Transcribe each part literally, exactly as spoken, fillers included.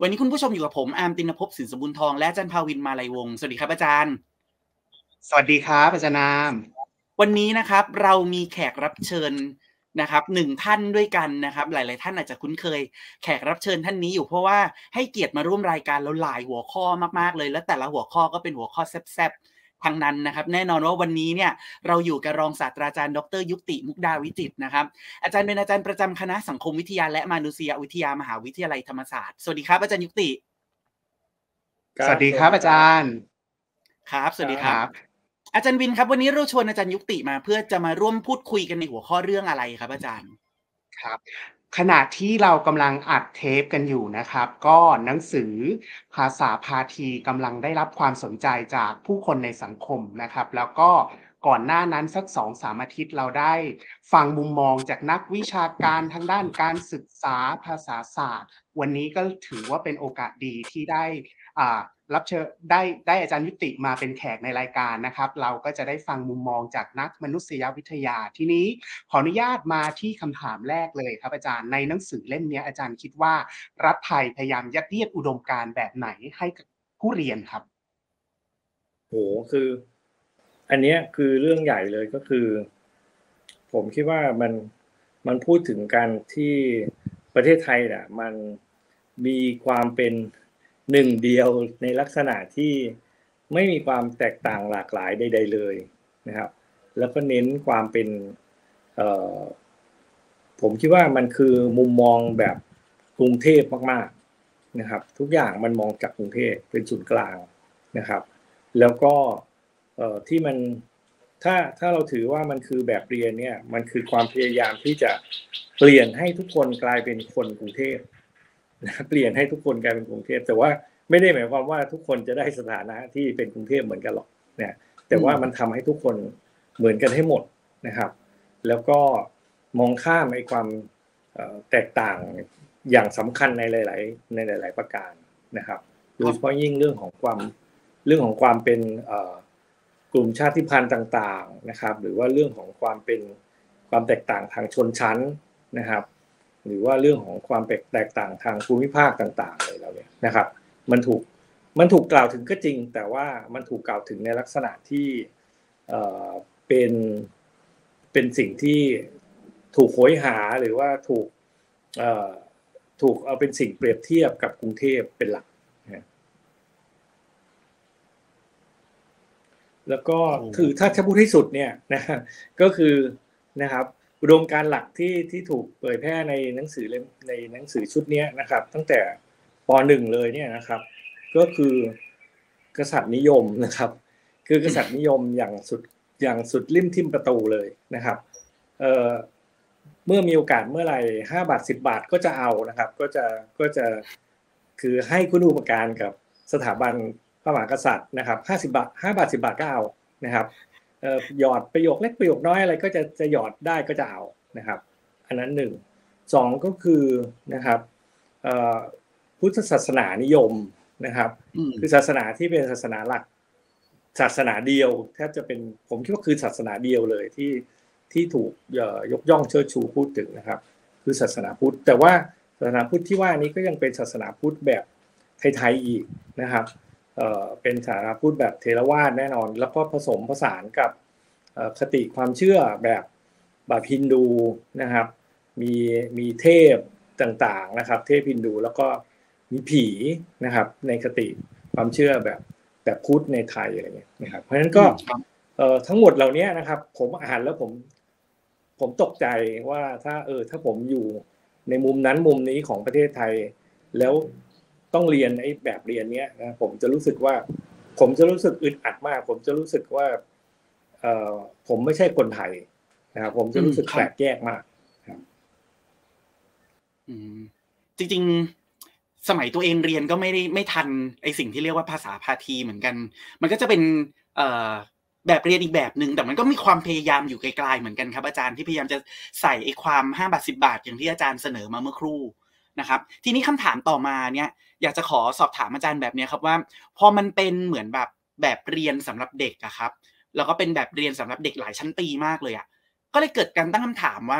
วันนี้คุณผู้ชมอยู่กับผมอาร์มติณภพสินสมบูรณ์ทองและอาจารย์ภาวินมาลัยวงศ์สวัสดีครับอาจารย์สวัสดีครับอาจารย์นามวันนี้นะครับเรามีแขกรับเชิญนะครับหนึ่งท่านด้วยกันนะครับหลายๆท่านอาจจะคุ้นเคยแขกรับเชิญท่านนี้อยู่เพราะว่าให้เกียรติมาร่วมรายการเราหลายหัวข้อมากๆเลยและแต่ละหัวข้อก็เป็นหัวข้อแซ่บๆทั้งนั้นนะครับแน่นอนว่าวันนี้เนี่ยเราอยู่กับรองศาสตราจารย์ดรยุติมุกดาวิจิตรนะครับอาจารย์เป็นอาจารย์ประจำคณะสังคมวิทยาและมานุษยวิทยามหาวิทยาลัยธรรมศาสตร์สวัสดีครับอาจารย์ยุติสวัสดีครับอาจารย์ครับสวัสดีครับอาจารย์วินครับวันนี้เราชวนอาจารย์ยุติมาเพื่อจะมาร่วมพูดคุยกันในหัวข้อเรื่องอะไรครับอาจารย์ครับขณะที่เรากำลังอัดเทปกันอยู่นะครับก็หนังสือภาษาพาทีกำลังได้รับความสนใจจากผู้คนในสังคมนะครับแล้วก็ก่อนหน้านั้นสัก สองถึงสาม อาทิตย์เราได้ฟังมุมมองจากนักวิชาการทางด้านการศึกษาภาษาศาสตร์วันนี้ก็ถือว่าเป็นโอกาสดีที่ได้อ่ารับเชิญได้ได้อาจารย์ยุติมาเป็นแขกในรายการนะครับเราก็จะได้ฟังมุมมองจากนักมนุษยวิทยาทีนี้ขออนุญาตมาที่คำถามแรกเลยครับอาจารย์ในหนังสือเล่มนี้อาจารย์คิดว่ารัฐไทยพยายามยัดเยียดอุดมการณ์แบบไหนให้กับผู้เรียนครับโหคืออันนี้คือเรื่องใหญ่เลยก็คือผมคิดว่ามันมันพูดถึงการที่ประเทศไทยน่ะมันมีความเป็นหนึ่งเดียวในลักษณะที่ไม่มีความแตกต่างหลากหลายใดๆเลยนะครับแล้วก็เน้นความเป็นเอ่อผมคิดว่ามันคือมุมมองแบบกรุงเทพมากๆนะครับทุกอย่างมันมองจากกรุงเทพเป็นศูนย์กลางนะครับแล้วก็เอ่อที่มันถ้าถ้าเราถือว่ามันคือแบบเรียนเนี่ยมันคือความพยายามที่จะเปลี่ยนให้ทุกคนกลายเป็นคนกรุงเทพนะเปลี่ยนให้ทุกคนกลายเป็นกรุงเทพแต่ว่าไม่ได้หมายความว่าทุกคนจะได้สถานะที่เป็นกรุงเทพเหมือนกันหรอกเนี่ยแต่ว่ามันทำให้ทุกคนเหมือนกันให้หมดนะครับแล้วก็มองข้ามไอ้ความแตกต่างอย่างสำคัญในหลายๆในหลายๆประการนะครับโดยเฉพาะยิ่งเรื่องของความเรื่องของความเป็นกลุ่มชาติพันธุ์ต่างๆนะครับหรือว่าเรื่องของความเป็นความแตกต่างทางชนชั้นนะครับหรือว่าเรื่องของความแตกต่างทางภูมิภาคต่างๆอะไรเราเนี่ยนะครับมันถูกมันถูกกล่าวถึงก็จริงแต่ว่ามันถูกกล่าวถึงในลักษณะที่เอ่อเป็นเป็นสิ่งที่ถูกโหยหาหรือว่าถูกเอ่อถูกเอาเป็นสิ่งเปรียบเทียบกับกรุงเทพเป็นหลักนะแล้วก็คือถ้าจะพูดที่สุดเนี่ยนะก็คือนะครับอุดมการณ์หลักที่ที่ถูกเผยแพร่ในหนังสือเล่มในหนังสือชุดนี้นะครับตั้งแต่ป.หนึ่ง เลยเนี่ยนะครับก็คือกษัตริย์นิยมนะครับคือกษัตริย์นิยมอย่างสุดอย่างสุดลิ่มทิ่มประตูเลยนะครับเอ่อเมื่อมีโอกาสเมื่อไหร่ห้าบาทสิบบาทก็จะเอานะครับก็จะก็จะคือให้คุณูปการกับสถาบันพระมหากษัตริย์นะครับห้าสิบบาทห้าบาทสิบบาทก็เอานะครับเอ่อหยอดประโยคเล็กประโยคน้อยอะไรก็จะจะหยอดได้ก็จะเอานะครับอันนั้นหนึ่งสองก็คือนะครับเอ่อพุทธศาสนานิยมนะครับคือศาสนาที่เป็นศาสนาหลักศาสนาเดียวแทบจะเป็นผมคิดว่าคือศาสนาเดียวเลยที่ที่ถูกยกย่องเชิดชูพูดถึงนะครับคือศาสนาพุทธแต่ว่าศาสนาพุทธที่ว่านี้ก็ยังเป็นศาสนาพุทธแบบไทยๆอีกนะครับเอ่อเป็นศาสนาพุทธแบบเถรวาทแน่นอนแล้วก็ผสมผสานกับคติความเชื่อแบบแบบฮินดูนะครับมีมีเทพต่างๆนะครับเทพฮินดูแล้วก็มีผีนะครับในคติความเชื่อแบบแบบพุทธในไทยอะไรเงี้ยนะครับเพราะฉะนั้นก็เอ่อทั้งหมดเหล่านี้นะครับผมอ่านแล้วผมผมตกใจว่าถ้าเออถ้าผมอยู่ในมุมนั้นมุมนี้ของประเทศไทยแล้วต้องเรียนไอ้แบบเรียนเนี้ยนะผมจะรู้สึกว่าผมจะรู้สึกอึดอัดมากผมจะรู้สึกว่าเอ่อผมไม่ใช่คนไทยนะครับผมจะรู้สึกแปลกแยกมากครับอืมจริงๆสมัยตัวเองเรียนก็ไม่ได้ไม่ทันไอ้สิ่งที่เรียกว่าภาษาพาทีเหมือนกันมันก็จะเป็นเอ่อแบบเรียนอีกแบบนึงแต่มันก็มีความพยายามอยู่ไกลๆเหมือนกันครับอาจารย์ที่พยายามจะใส่ไอ้ความห้าบาทสิบบาทอย่างที่อาจารย์เสนอมาเมื่อครู่นะครับทีนี้คำถามต่อมาเนี่ยอยากจะขอสอบถามอาจารย์แบบนี้ครับว่าพอมันเป็นเหมือนแบบแบบเรียนสำหรับเด็กอะครับแล้วก็เป็นแบบเรียนสำหรับเด็กหลายชั้นปีมากเลยอะก็เลยเกิดการตั้งคำถามว่า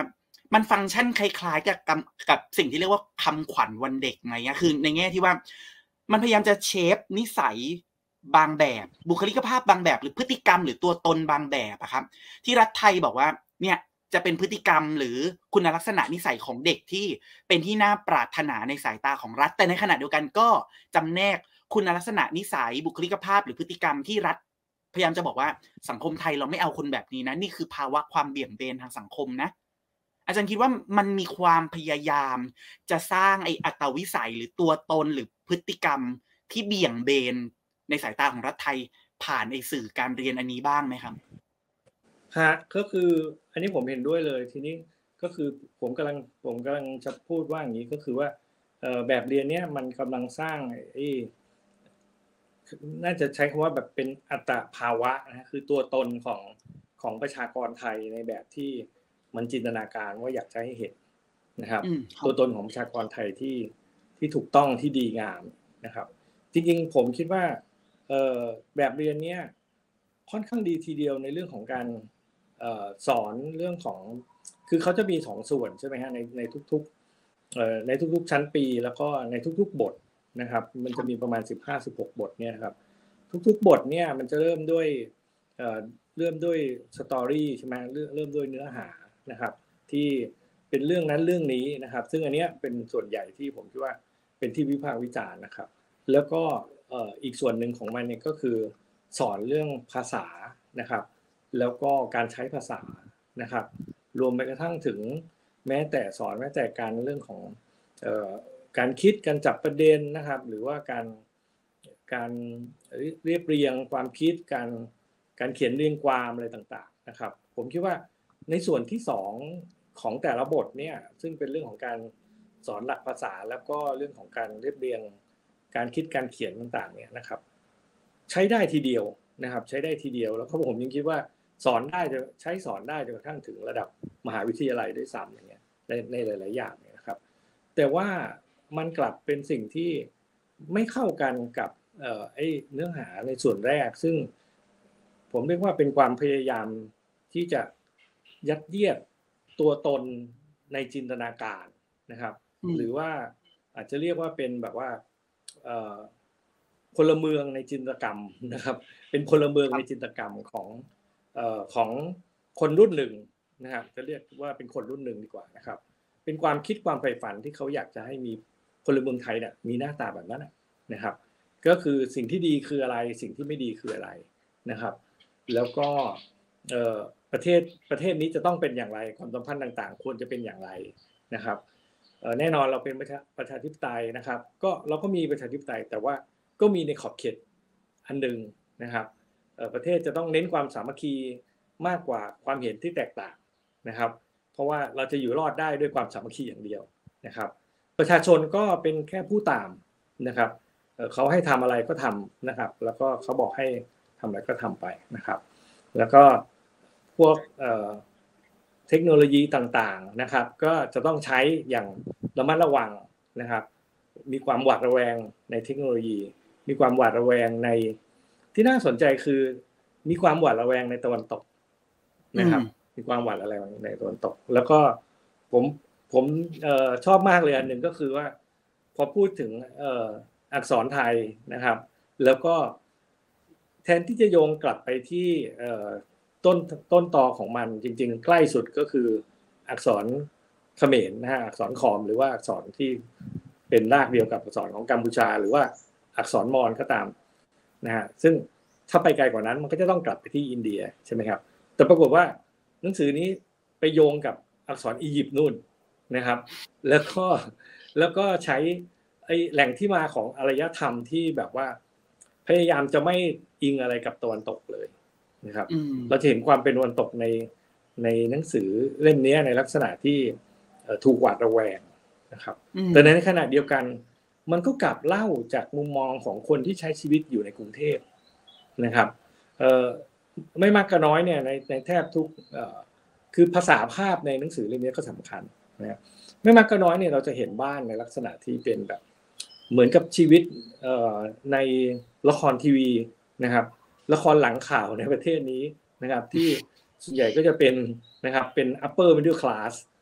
มันฟังก์ชันคล้ายๆกับกับสิ่งที่เรียกว่าคำขวัญวันเด็กไงอ่ะคือในแง่ที่ว่ามันพยายามจะเชฟนิสัยบางแบบบุคลิกภาพบางแบบหรือพฤติกรรมหรือตัวตนบางแบบอะครับที่รัฐไทยบอกว่าเนี่ยจะเป็นพฤติกรรมหรือคุณลักษณะนิสัยของเด็กที่เป็นที่น่าปรารถนาในสายตาของรัฐแต่ในขณะเดียวกันก็จำแนกคุณลักษณะนิสัยบุคลิกภาพหรือพฤติกรรมที่รัฐพยายามจะบอกว่าสังคมไทยเราไม่เอาคนแบบนี้นะนี่คือภาวะความเบี่ยงเบนทางสังคมนะอาจารย์คิดว่ามันมีความพยายามจะสร้างไอ้อัตวิสัยหรือตัวตนหรือพฤติกรรมที่เบี่ยงเบนในสายตาของรัฐไทยผ่านไอ้สื่อการเรียนอันนี้บ้างไหมครับฮะก็คืออันนี้ผมเห็นด้วยเลยทีนี้ก็คือผมกำลังผมกำลังจะพูดว่าอย่างนี้ก็คือว่าเอ่อแบบเรียนเนี้ยมันกำลังสร้างไอ้น่าจะใช้คำว่าแบบเป็นอัตภาวะนะคือตัวตนของของประชากรไทยในแบบที่มันจินตนาการว่าอยากจะให้เห็นนะครับตัวตนของประชากรไทยที่ที่ถูกต้องที่ดีงามนะครับจริงๆผมคิดว่าเอ่อแบบเรียนเนี้ยค่อนข้างดีทีเดียวในเรื่องของการเอ่อสอนเรื่องของคือเขาจะมีสองส่วนใช่ไหมฮะในในทุกๆเอ่อในทุกๆชั้นปีแล้วก็ในทุกๆบทนะครับมันจะมีประมาณสิบห้า สิบหกบทเนี่ยครับทุกๆบทเนี่ยมันจะเริ่มด้วยเอ่อเริ่มด้วยสตอรี่ใช่ไหมเริ่มเริ่มด้วยเนื้อหานะครับที่เป็นเรื่องนั้นเรื่องนี้นะครับซึ่งอันเนี้ยเป็นส่วนใหญ่ที่ผมคิดว่าเป็นที่วิพากษ์วิจารณ์นะครับแล้วก็เอ่ออีกส่วนหนึ่งของมันเนี่ยก็คือสอนเรื่องภาษานะครับแล้วก็การใช้ภาษานะครับรวมไปกระทั่งถึงแม้แต่สอนแม้แต่การเรื่องของเอ่อการคิดการจับประเด็นนะครับหรือว่าการการเรียบเรียงความคิดการการเขียนเรียงความอะไรต่างๆนะครับผมคิดว่าในส่วนที่สองของแต่ละบทเนี่ยซึ่งเป็นเรื่องของการสอนหลักภาษาแล้วก็เรื่องของการเรียบเรียงการคิดการเขียนต่างๆเนี่ยนะครับใช้ได้ทีเดียวนะครับใช้ได้ทีเดียวแล้วก็ผมยังคิดว่าสอนได้จะใช้สอนได้จนกระทั่งถึงระดับมหาวิทยาลัยด้วยซ้ำอย่างเงี้ยในในหลายๆอย่างเนี่ยนะครับแต่ว่ามันกลับเป็นสิ่งที่ไม่เข้ากันกับเอ่อไอ้เนื้อหาในส่วนแรกซึ่งผมเรียกว่าเป็นความพยายามที่จะยัดเยียดตัวตนในจินตนาการนะครับหรือว่าอาจจะเรียกว่าเป็นแบบว่าเอ่อพลเมืองในจินตกรรมนะครับเป็นพลเมืองในจินตกรรมของเอ่อของคนรุ่นหนึ่งนะครับจะเรียกว่าเป็นคนรุ่นหนึ่งดีกว่านะครับเป็นความคิดความใฝ่ฝันที่เขาอยากจะให้มีพลเมืองไทยเนี่ยมีหน้าตาแบบนั้นนะครับก็คือสิ่งที่ดีคืออะไรสิ่งที่ไม่ดีคืออะไรนะครับแล้วก็เอ่อประเทศประเทศนี้จะต้องเป็นอย่างไรความสัมพันธ์ต่างๆควรจะเป็นอย่างไรนะครับเอ่อแน่นอนเราเป็นประชาประชาธิปไตยนะครับก็เราก็มีประชาธิปไตยแต่ว่าก็มีในขอบเขตอันนึงนะครับเอ่อประเทศจะต้องเน้นความสามัคคีมากกว่าความเห็นที่แตกต่างนะครับเพราะว่าเราจะอยู่รอดได้ด้วยความสามัคคีอย่างเดียวนะครับประชาชนก็เป็นแค่ผู้ตามนะครับเอ่อเขาให้ทำอะไรก็ทำนะครับแล้วก็เขาบอกให้ทำอะไรก็ทำไปนะครับแล้วก็พวกเอ่อเทคโนโลยีต่างๆนะครับก็จะต้องใช้อย่างระมัดระวังนะครับมีความหวาดระแวงในเทคโนโลยีมีความหวาดระแวงในที่น่าสนใจคือมีความหวาดระแวงในตะวันตกนะครับมีความหวาดระแวงในตะวันตกแล้วก็ผมผมเอ่อชอบมากเลยอันหนึ่งก็คือว่าพอพูดถึงเอ่ออักษรไทยนะครับแล้วก็แทนที่จะโยงกลับไปที่เอ่อต้นต้นตอของมันจริงๆใกล้สุดก็คืออักษรเขมรนะฮะอักษรขอมหรือว่าอักษรที่เป็นรากเดียวกับอักษรของกัมพูชาหรือว่าอักษรมอญก็ตามนะฮะซึ่งถ้าไปไกลกว่านั้นมันก็จะต้องกลับไปที่อินเดียใช่ไหมครับแต่ปรากฏว่าหนังสือนี้ไปโยงกับอักษรอียิปต์นู่นนะครับแล้วก็แล้วก็ใช้ไอ้แหล่งที่มาของอารยธรรมที่แบบว่าพยายามจะไม่อิงอะไรกับตะวันตกเลยนะครับเราจะเห็นความเป็นตะวันตกในในหนังสือเล่มนี้ในลักษณะที่ถูกหวาดระแวงนะครับแต่ในขณะเดียวกันมันก็กลับเล่าจากมุมมองของคนที่ใช้ชีวิตอยู่ในกรุงเทพนะครับเอ่อไม่มากก็น้อยเนี่ยในในแทบทุกเอ่อคือภาษาภาพในหนังสือเล่มนี้ก็สำคัญนะครับไม่มากก็น้อยเนี่ยเราจะเห็นบ้านในลักษณะที่เป็นแบบเหมือนกับชีวิตเอ่อในละครทีวีนะครับละครหลังข่าวในประเทศนี้นะครับที่ส่วนใหญ่ก็จะเป็นนะครับเป็น upper middle class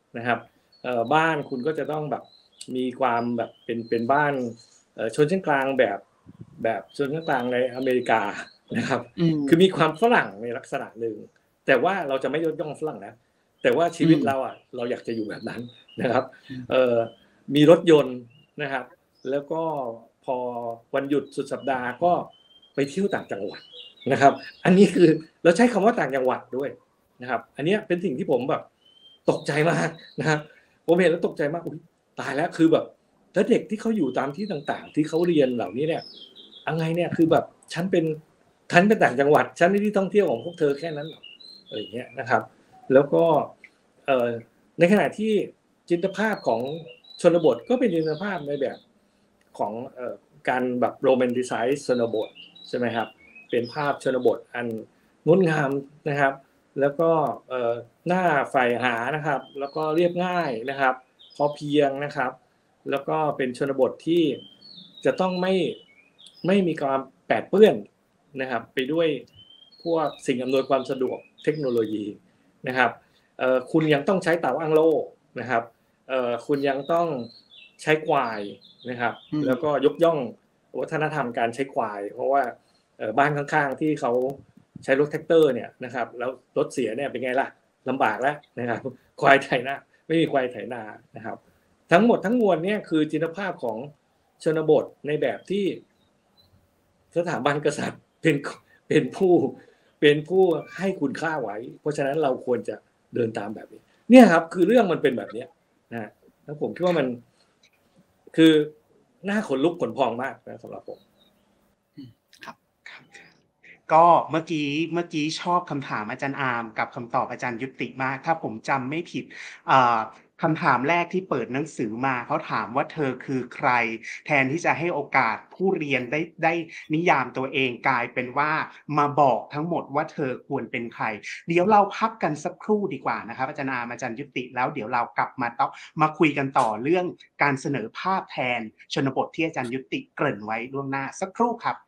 นะครับเอ่อบ้านคุณก็จะต้องแบบมีความแบบเป็นเป็นบ้านเอ่อชนชั้นกลางแบบแบบชนชั้นกลางในอเมริกานะครับคือมีความฝรั่งในลักษณะหนึ่งแต่ว่าเราจะไม่ยกย่องฝรั่งนะแต่ว่าชีวิตเราอ่ะเราอยากจะอยู่แบบนั้นนะครับเอ่อมีรถยนต์นะครับแล้วก็พอวันหยุดสุดสัปดาห์ก็ไปเที่ยวต่างจังหวัดนะครับอันนี้คือเราใช้คำว่าต่างจังหวัดด้วยนะครับอันนี้เป็นสิ่งที่ผมแบบตกใจมากนะครับผมเห็นแล้วตกใจมากอุ๊ยตายแล้วคือแบบแล้วเด็กที่เขาอยู่ตามที่ต่างๆที่เขาเรียนเหล่านี้เนี่ยอะไรเนี่ยคือแบบฉันเป็นฉันเป็นต่างจังหวัดฉันไม่ที่ท่องเที่ยวของพวกเธอแค่นั้นหรอกอะไรอย่างเงี้ยนะครับแล้วก็เอ่อในขณะที่จินตภาพของชนบทก็เป็นจินตภาพในแบบของเอ่อการแบบโรแมนติไซซ์ชนบทใช่ไหมครับเป็นภาพชนบทอันงดงามนะครับแล้วก็เอ่อหน้าใฝ่หานะครับแล้วก็เรียบง่ายนะครับพอเพียงนะครับแล้วก็เป็นชนบทที่จะต้องไม่ไม่มีความแปดเปื้อนนะครับไปด้วยพวกสิ่งอำนวยความสะดวกเทคโนโลยีนะครับเอ่อคุณยังต้องใช้เตาอั้งโล่นะครับเอ่อคุณยังต้องใช้ควายนะครับแล้วก็ยกย่องวัฒนธรรมการใช้ควายเพราะว่าเอ่อบ้านข้างๆที่เขาใช้รถแท็กเตอร์เนี่ยนะครับแล้วรถเสียเนี่ยเป็นไงล่ะลำบากแล้วนะครับควายไถนาไม่มีควายไถนานะครับทั้งหมดทั้งมวลเนี่ยคือจินตภาพของชนบทในแบบที่สถาบันกษัตริย์เป็นเป็นผู้เป็นผู้ให้คุณค่าไว้เพราะฉะนั้นเราควรจะเดินตามแบบนี้เนี่ยครับคือเรื่องมันเป็นแบบนี้นะแล้วผมคิดว่ามันคือน่าขนลุกขนพองมากนะสำหรับผมครับก็เมื่อกี้เมื่อกี้ชอบคำถามอาจารย์อาร์มกับคำตอบอาจารย์ยุติมากถ้าผมจำไม่ผิดคำถามแรกที่เปิดหนังสือมาเขาถามว่าเธอคือใครแทนที่จะให้โอกาสผู้เรียนได้ได้นิยามตัวเองกลายเป็นว่ามาบอกทั้งหมดว่าเธอควรเป็นใครเดี๋ยวเราพักกันสักครู่ดีกว่านะครับอาจารย์อาร์มอาจารย์ยุติแล้วเดี๋ยวเรากลับมาต่อมาคุยกันต่อเรื่องการเสนอภาพแทนชนบทที่อาจารย์ยุติเกริ่นไว้ล่วงหน้าสักครู่ครับ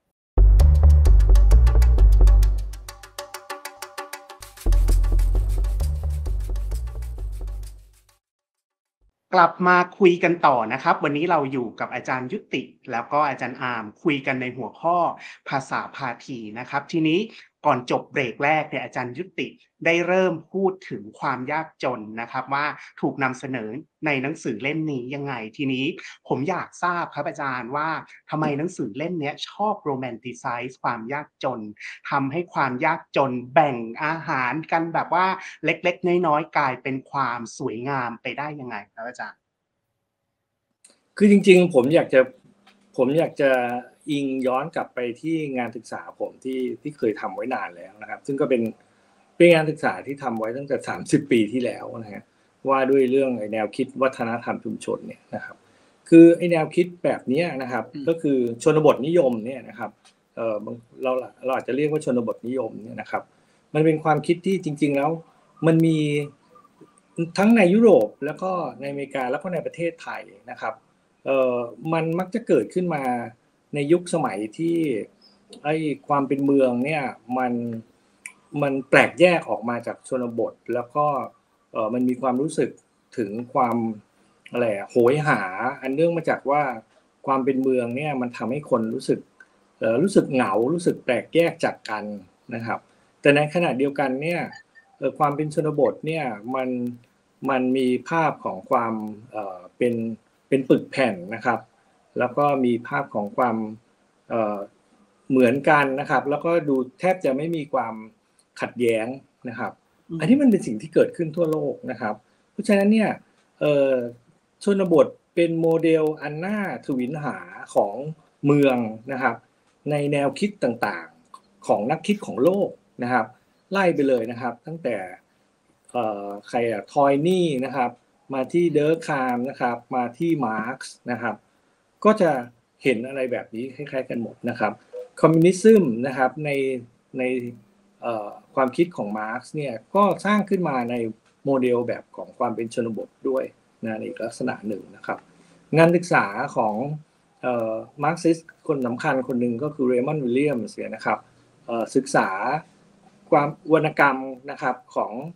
กลับมาคุยกันต่อนะครับวันนี้เราอยู่กับอาจารย์ยุติแล้วก็อาจารย์อาร์มคุยกันในหัวข้อภาษาพาทีนะครับทีนี้ก่อนจบเบรกแรกเนี่ยอาจารย์ยุติได้เริ่มพูดถึงความยากจนนะครับว่าถูกนำเสนอในหนังสือเล่มนี้ยังไงทีนี้ผมอยากทราบครับอาจารย์ว่าทำไมหนังสือเล่มนี้ชอบโรแมนติไซซ์ความยากจนทำให้ความยากจนแบ่งอาหารกันแบบว่าเล็กๆน้อยๆกลายเป็นความสวยงามไปได้ยังไงครับอาจารย์คือจริงๆผมอยากจะผมอยากจะอิงย้อนกลับไปที่งานศึกษาผมที่ที่เคยทำไว้นานแล้วนะครับซึ่งก็เป็นเป็นงานศึกษาที่ทำไว้ตั้งแต่สามสิบปีที่แล้วนะฮะว่าด้วยเรื่องไอ้แนวคิดวัฒนธรรมชุมชนเนี่ยนะครับคือไอ้แนวคิดแบบนี้นะครับก็คือชนบทนิยมเนี่ยนะครับเอ่อเราเราอาจจะเรียกว่าชนบทนิยมเนี่ยนะครับมันเป็นความคิดที่จริงๆแล้วมันมีทั้งในยุโรปแล้วก็ในอเมริกาแล้วก็ในประเทศไทยนะครับเอ่อมันมักจะเกิดขึ้นมาในยุคสมัยที่ไอ้ความเป็นเมืองเนี่ยมันมันแปลกแยกออกมาจากชนบทแล้วก็เอ่อมันมีความรู้สึกถึงความอะไรโหยหาอันเนื่องมาจากว่าความเป็นเมืองเนี่ยมันทำให้คนรู้สึกเอ่อรู้สึกเหงารู้สึกแปลกแยกจากกันนะครับแต่ในขณะเดียวกันเนี่ยเอ่อความเป็นชนบทเนี่ยมันมันมีภาพของความเอ่อเป็นเป็นปึกแผ่นนะครับแล้วก็มีภาพของความเอ่อเหมือนกันนะครับแล้วก็ดูแทบจะไม่มีความขัดแย้งนะครับอันนี้มันเป็นสิ่งที่เกิดขึ้นทั่วโลกนะครับเพราะฉะนั้นเนี่ยเอ่อชนบทเป็นโมเดลอันน่าทวินหาของเมืองนะครับในแนวคิดต่างๆของนักคิดของโลกนะครับไล่ไปเลยนะครับตั้งแต่เอ่อใครอะทอยนี่นะครับมาที่เดอร์คามนะครับมาที่มาร์กซ์นะครับก็จะเห็นอะไรแบบนี้คล้ายๆกันหมดนะครับคอมมิวนิซึมนะครับในในความคิดของมาร์กซ์เนี่ยก็สร้างขึ้นมาในโมเดลแบบของความเป็นชนบทด้วยนะในลักษณะหนึ่งนะครับงานศึกษาของมาร์กซิสคนสำคัญคนหนึ่งก็คือเรย์มอนด์วิลเลียมส์นะครับศึกษาความวรรณกรรมนะครับของ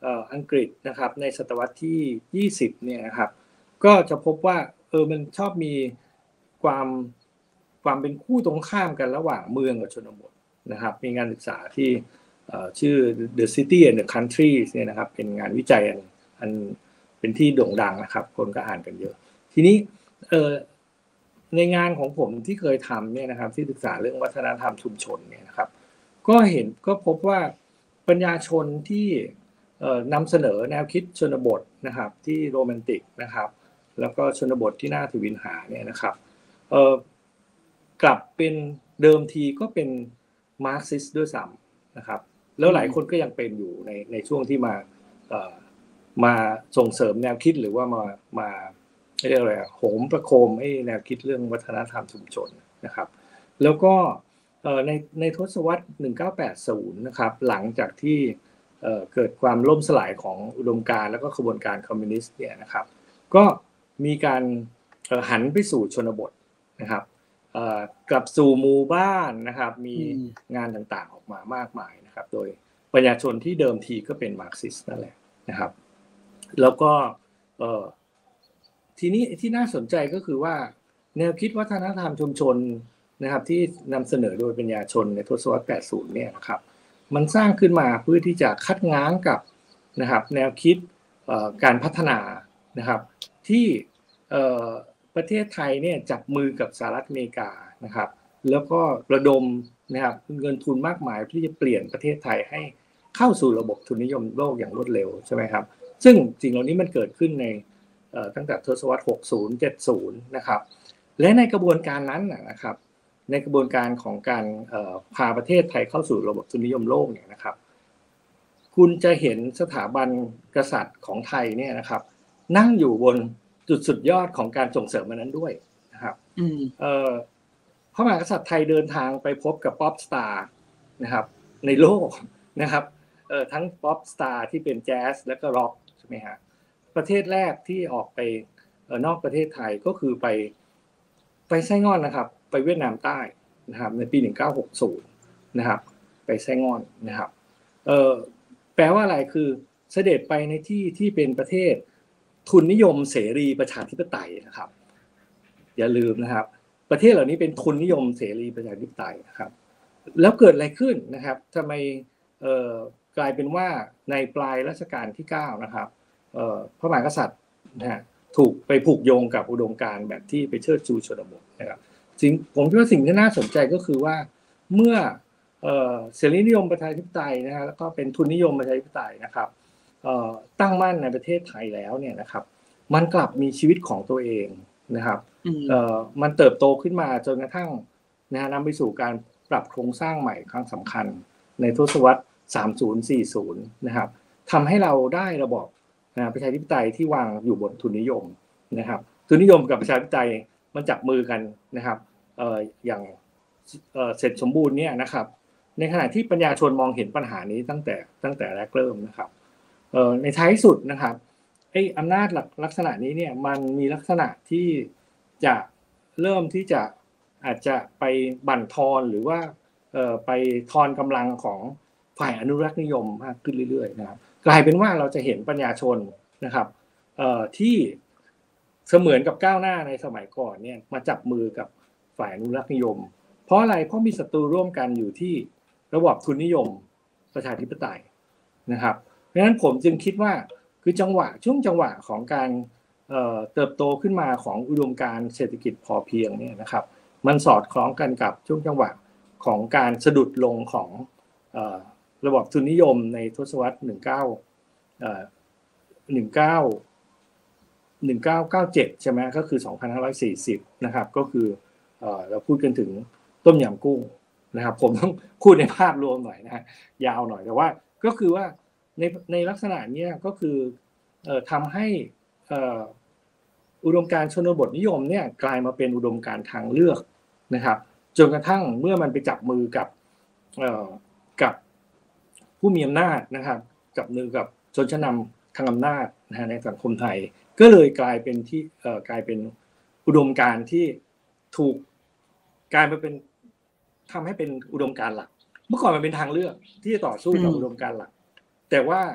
เอ่ออังกฤษนะครับในศตวรรษที่ยี่สิบเนี่ยนะครับก็จะพบว่าเออมันชอบมีความความเป็นคู่ตรงข้ามกันระหว่างเมืองกับชนบทนะครับมีงานศึกษาที่เอ่อชื่อ The City and the Countries เนี่ยนะครับเป็นงานวิจัยอันอันเป็นที่โด่งดังนะครับคนก็อ่านกันเยอะทีนี้เอ่อในงานของผมที่เคยทำเนี่ยนะครับที่ศึกษาเรื่องวัฒนธรรมชุมชนเนี่ยนะครับก็เห็นก็พบว่าปัญญาชนที่เอ่อนำเสนอแนวคิดชนบทนะครับที่โรแมนติกนะครับแล้วก็ชนบทที่น่าทวินหาเนี่ยนะครับเอ่อกลับเป็นเดิมทีก็เป็นมาร์กซิสต์ด้วยซ้ำนะครับแล้วหลายคนก็ยังเป็นอยู่ในในช่วงที่มาเอ่อมาส่งเสริมแนวคิดหรือว่ามามาเรียกอะไรโหมประโคมให้แนวคิดเรื่องวัฒนธรรมชุมชนนะครับแล้วก็ในในทศวรรษหนึ่งพันเก้าร้อยแปดสิบนะครับหลังจากที่เอ่อเกิดความล่มสลายของอุดมการณ์แล้วก็ขบวนการคอมมิวนิสต์เนี่ยนะครับก็มีการหันไปสู่ชนบทนะครับเอ่อกลับสู่หมู่บ้านนะครับมีงานต่างๆออกมามากมายนะครับโดยปัญญาชนที่เดิมทีก็เป็นมาร์กซิสต์นั่นแหละนะครับแล้วก็เอ่อทีนี้ที่น่าสนใจก็คือว่าแนวคิดวัฒนธรรมชุมชนนะครับที่นำเสนอโดยปัญญาชนในทศวรรษแปดสิบเนี่ยนะครับมันสร้างขึ้นมาเพื่อที่จะคัดง้างกับนะครับแนวคิดการพัฒนานะครับที่ประเทศไทยเนี่ยจับมือกับสหรัฐอเมริกานะครับแล้วก็ระดมนะครับเงินทุนมากมายที่จะเปลี่ยนประเทศไทยให้เข้าสู่ระบบทุนนิยมโลกอย่างรวดเร็วใช่ไหมครับซึ่งสิ่งเหล่านี้มันเกิดขึ้นในตั้งแต่ทศวรรษหกสิบ เจ็ดสิบนะครับและในกระบวนการนั้นนะครับในกระบวนการของการพาประเทศไทยเข้าสู่ระบบทุนนิยมโลกเนี่ยนะครับคุณจะเห็นสถาบันกษัตริย์ของไทยเนี่ยนะครับนั่งอยู่บนจุดสุดยอดของการส่งเสริมมันนั้นด้วยนะครับพระมหากษัตริย์ไทยเดินทางไปพบกับป๊อปสตาร์นะครับในโลกนะครับทั้งป๊อปสตาร์ที่เป็นแจ๊สและก็ร็อกใช่ไหมฮะประเทศแรกที่ออกไปนอกประเทศไทยก็คือไปไปไส้งอนนะครับไปเวียดนามใต้นะครับในปีหนึ่งพันเก้าร้อยหกสิบนะครับไปไส้งอนนะครับเอ่อแปลว่าอะไรคือเสด็จไปในที่ที่เป็นประเทศทุนนิยมเสรีประชาธิปไตยนะครับอย่าลืมนะครับประเทศเหล่านี้เป็นทุนนิยมเสรีประชาธิปไตยนะครับแล้วเกิดอะไรขึ้นนะครับทำไมเอ่อกลายเป็นว่าในปลายรัชกาลที่เก้านะครับเอ่อพระมหากษัตริย์นะฮะถูกไปผูกโยงกับอุดมการณ์แบบที่ไปเชิดชูชนบทนะครับสิ่งผมคิดว่าสิ่งที่น่าสนใจก็คือว่าเมื่อเอ่อเสรีนิยมประชาธิปไตยนะฮะแล้วก็เป็นทุนนิยมประชาธิปไตยนะครับเอ่อตั้งมั่นในประเทศไทยแล้วเนี่ยนะครับมันกลับมีชีวิตของตัวเองนะครับเอ่อมันเติบโตขึ้นมาจนกระทั่งนะฮะนำไปสู่การปรับโครงสร้างใหม่ครั้งสำคัญในทศวรรษสามสิบ สี่สิบนะครับทำให้เราได้ระบอบนะประชาธิปไตยที่วางอยู่บนทุนนิยมนะครับทุนนิยมกับประชาธิปไตยมันจับมือกันนะครับเอ่ออย่างเอ่อเสร็จสมบูรณ์เนี่ยนะครับในขณะที่ปัญญาชนมองเห็นปัญหานี้ตั้งแต่ตั้งแต่แรกเริ่มนะครับเอ่อในท้ายสุดนะครับไอ้อำนาจลักษณะนี้เนี่ยมันมีลักษณะที่จะเริ่มที่จะอาจจะไปบั่นทอนหรือว่าเอ่อไปทอนกำลังของฝ่ายอนุรักษ์นิยมมากขึ้นเรื่อยๆนะครับกลายเป็นว่าเราจะเห็นปัญญาชนนะครับเอ่อที่เสมือนกับก้าวหน้าในสมัยก่อนเนี่ยมาจับมือกับฝ่ายอนุรักษ์นิยมเพราะอะไรเพราะมีศัตรูร่วมกันอยู่ที่ระบอบทุนนิยมประชาธิปไตยนะครับเพราะฉะนั้นผมจึงคิดว่าคือจังหวะช่วงจังหวะของการเอ่อเติบโตขึ้นมาของอุดมการณ์เศรษฐกิจพอเพียงเนี่ยนะครับมันสอดคล้องกันกับช่วงจังหวะของการสะดุดลงของเอ่อระบอบทุนนิยมในทศวรรษหนึ่งพันเก้าร้อยเอ่อหนึ่งพันเก้าร้อยหนึ่งพันเก้าร้อยเก้าสิบเจ็ดใช่ไหมก็คือสองพันห้าร้อยสี่สิบนะครับก็คือเอ่อเราพูดกันถึงต้มยำกุ้งนะครับผมต้องพูดในภาพรวมหน่อยนะฮะยาวหน่อยแต่ว่าก็คือว่าในในลักษณะนี้ก็คือเอ่อทำให้เอ่ออุดมการณ์ชนบทนิยมเนี่ยกลายมาเป็นอุดมการณ์ทางเลือกนะครับจนกระทั่งเมื่อมันไปจับมือกับเอ่อกับผู้มีอำนาจนะครับจับมือกับชนชั้นนำทางอำนาจนะฮะในสังคมไทยก็เลยกลายเป็นที่เอ่อกลายเป็นอุดมการณ์ที่ถูกกลายมาเป็นทำให้เป็นอุดมการณ์หลักเมื่อก่อนมันเป็นทางเลือกที่จะต่อสู้กับอุดมการณ์หลักแต่ว่า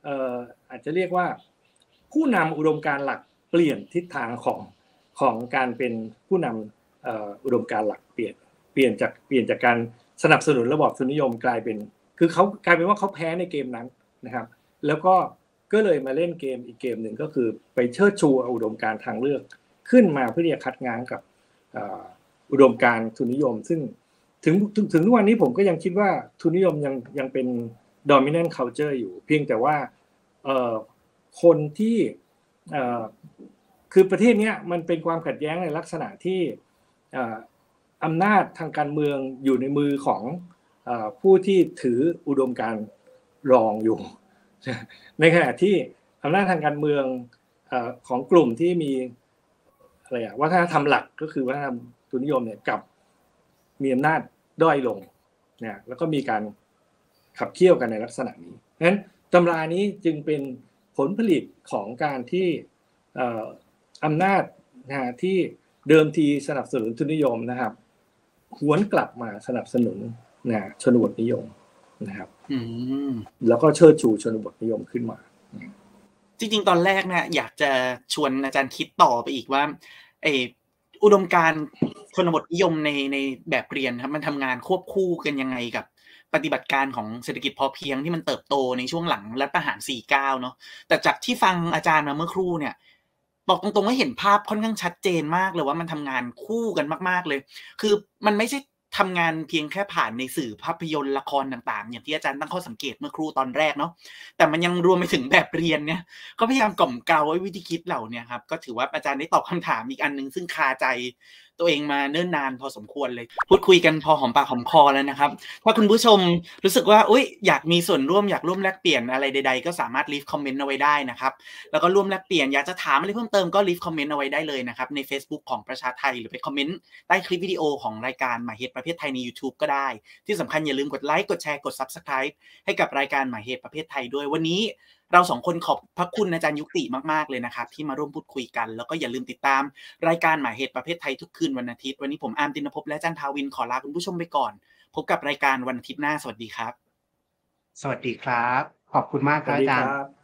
เอ่ออาจจะเรียกว่าผู้นำอุดมการณ์หลักเปลี่ยนทิศทางของของการเป็นผู้นำเอ่ออุดมการณ์หลักเปลี่ยนเปลี่ยนจากเปลี่ยนจากการสนับสนุนระบอบทุนนิยมกลายเป็นคือเขากลายเป็นว่าเขาแพ้ในเกมนั้นนะครับแล้วก็ก็เลยมาเล่นเกมอีกเกมหนึ่งก็คือไปเชิดชูอุดมการณ์ทางเลือกขึ้นมาเพื่อที่จะคัดง้างกับอุดมการณ์ทุนนิยมซึ่งถึงถึงถึงทุกวันนี้ผมก็ยังคิดว่าทุนนิยมยังยังเป็น dominant culture อยู่เพียงแต่ว่าเอ่อคนที่เอ่อคือประเทศนี้มันเป็นความขัดแย้งในลักษณะที่เอ่ออำนาจทางการเมืองอยู่ในมือของเอ่อผู้ที่ถืออุดมการณ์รองอยู่ในขณะที่อำนาจทางการเมืองเอ่อของกลุ่มที่มีอะไรอะวัฒนธรรมหลักก็คือวัฒนธรรมทุนนิยมเนี่ยกับมีอำนาจด้อยลงเนี่ยแล้วก็มีการขับเคี่ยวกันในลักษณะนี้เพราะฉะนั้นตำรานี้จึงเป็นผลผลิตของการที่อำนาจนะที่เดิมทีสนับสนุนทุนนิยมนะครับหวนกลับมาสนับสนุนนะชนบทนิยมนะครับแล้วก็เชิดชูชนบทนิยมขึ้นมาจริงๆตอนแรกเนี่ยอยากจะชวนอาจารย์คิดต่อไปอีกว่าไออุดมการณ์ชนบทนิยมในในแบบเรียนครับมันทำงานควบคู่กันยังไงกับปฏิบัติการของเศรษฐกิจพอเพียงที่มันเติบโตในช่วงหลังรัฐประหารสี่สิบเก้าเนาะแต่จากที่ฟังอาจารย์มาเมื่อครู่เนี่ยบอกตรงๆว่าเห็นภาพค่อนข้างชัดเจนมากเลยว่ามันทำงานคู่กันมากๆเลยคือมันไม่ใช่ทำงานเพียงแค่ผ่านในสื่อภาพยนตร์ละครต่างๆอย่างที่อาจารย์ตั้งข้อสังเกตเมื่อครู่ตอนแรกเนาะแต่มันยังรวมไปถึงแบบเรียนเนี่ยก็พยายามกล่อมเกลาไว้วิธีคิดเหล่านี้ครับก็ถือว่าอาจารย์ได้ตอบคำถามอีกอันนึงซึ่งคาใจตัวเองมาเนิ่นนานพอสมควรเลยพูดคุยกันพอหอมปากหอมคอแล้วนะครับถ้าคุณผู้ชมรู้สึกว่าอุ๊ยอยากมีส่วนร่วมอยากร่วมแลกเปลี่ยนอะไรใดๆก็สามารถ leave comment เอาไว้ได้นะครับแล้วก็ร่วมแลกเปลี่ยนอยากจะถามอะไรเพิ่มเติมก็ leave comment เอาไว้ได้เลยนะครับใน Facebook ของประชาไทยหรือไปคอมเมนต์ใต้คลิปวิดีโอของรายการหมายเหตุประเภทไทยใน YouTube ก็ได้ที่สำคัญอย่าลืมกดไลค์กดแชร์กด Subscribe ให้กับรายการหมายเหตุประเภทไทยด้วยวันนี้เราสองคนขอบพระคุณอาจารย์ยุติมากๆเลยนะครับที่มาร่วมพูดคุยกันแล้วก็อย่าลืมติดตามรายการหมายเหตุประเภทไทยทุกคืนวันอาทิตย์วันนี้ผมอาร์มตินภพและอาจารย์ทาวินขอลาคุณผู้ชมไปก่อนพบกับรายการวันอาทิตย์หน้าสวัสดีครับสวัสดีครับขอบคุณมากครับอาจารย์